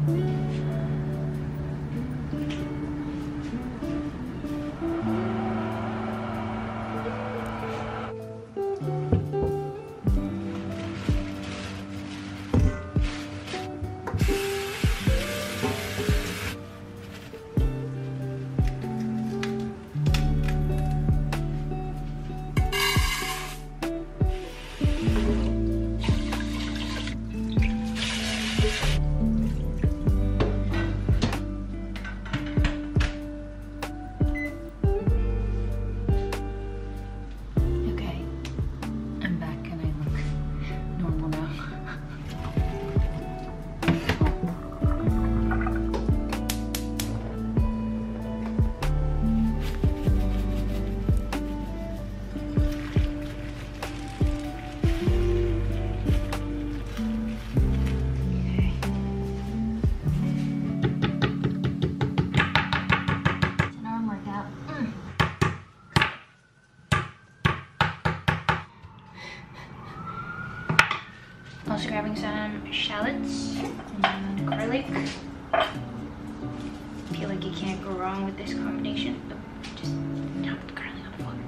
Also grabbing some shallots and garlic. I feel like you can't go wrong with this combination. Oh, just dump the garlic on the floor.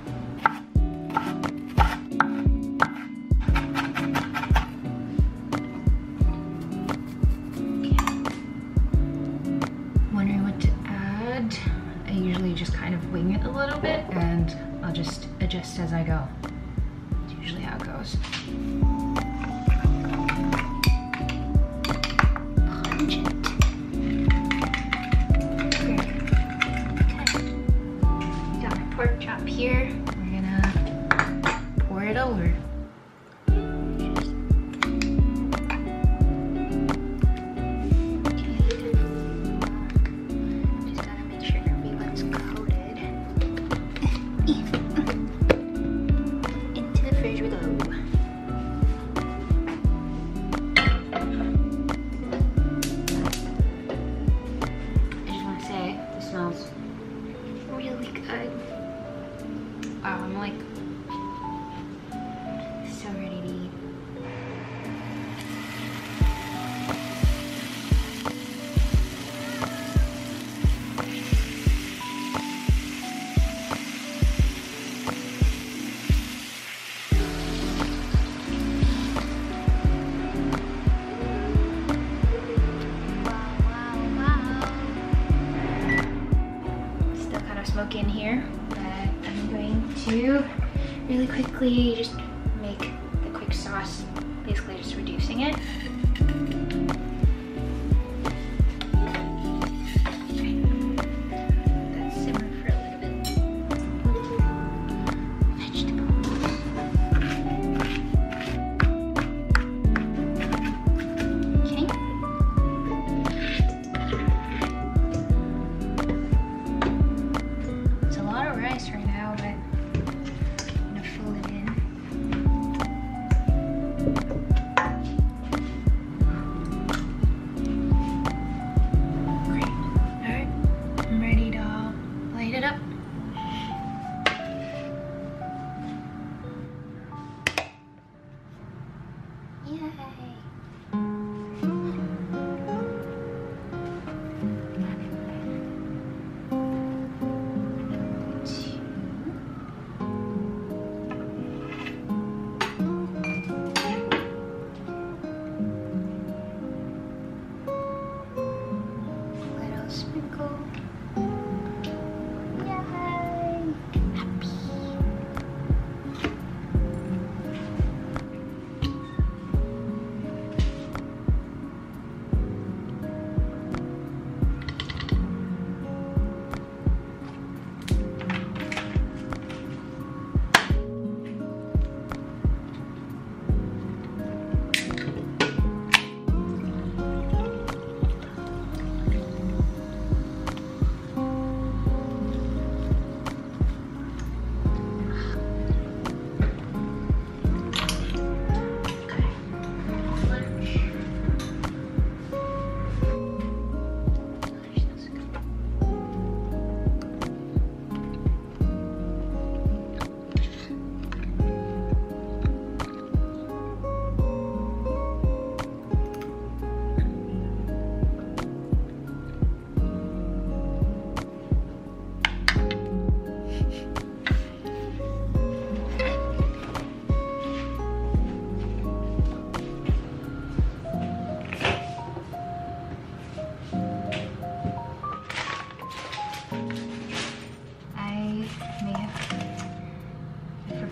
Okay. Wondering what to add. I usually just kind of wing it a little bit and I'll just adjust as I go. It's usually how it goes. Pork chop here. We're gonna pour it over. Just gotta make sure everyone's coated. Into the fridge we go. I just want to say, this smells really good. Wow, I'm like so ready to eat. Wow. Still kind of smoky in here, but I'm going to really quickly just make the quick sauce, basically just reducing it. That simmer for a little bit. Vegetables. Okay. It's a lot of rice right now, but I'm gonna fold it in.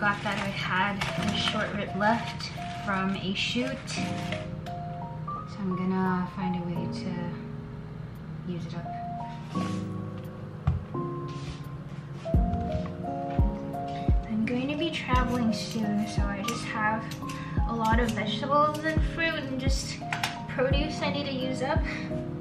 forgot that I had a short rib left from a shoot. So I'm gonna find a way to use it up. I'm going to be traveling soon, so I just have a lot of vegetables and fruit and just produce I need to use up.